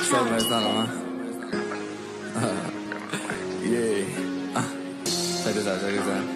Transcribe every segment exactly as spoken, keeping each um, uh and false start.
Seven minutes down, huh? Uh, yeah. Uh, check this out, check this out.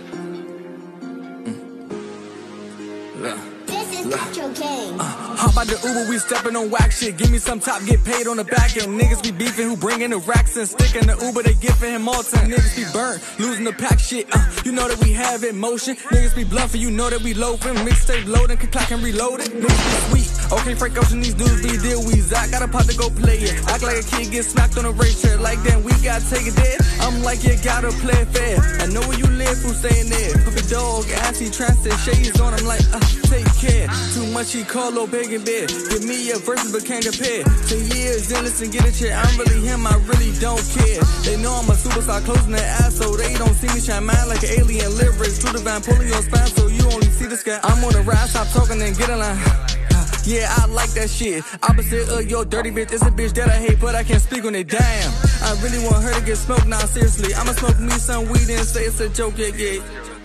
Mm. Look. Uh, hop out the Uber, we steppin' on whack shit. Give me some top, get paid on the back end. Niggas be beefing, who bringin' the racks and stickin' the Uber, they giving him all time. Niggas be burnt, losing the pack shit. Uh, you know that we have it motion. Niggas be bluffing, you know that we loafing. Mixtape loading, can clock and reload it. Niggas be sweet. Okay, Frank Ocean, these dudes be deal weeds. I got a pot to go play it. Act like a kid get smacked on a racetrack. Like that, we gotta take it there. I'm like, you gotta play fair. I know where you live, who's staying there. Puppy dog, assy, transit, shades on. I'm like, uh, take care. Too much, he call low begging bed. Give me a verses, but can't compare. Ten years in, listen, get a chair. I'm really him, I really don't care. They know I'm a superstar, closing their ass, so they don't see me shine mine like an alien. Lyrics, through the van, pulling your spine, so you only see the sky. I'm on the ride, stop talking and get in line. Yeah, I like that shit. Opposite of your dirty bitch, it's a bitch that I hate, but I can't speak on it. Damn, I really want her to get smoked. Now, seriously, I'ma smoke me some weed and say it's a joke. Yeah, yeah.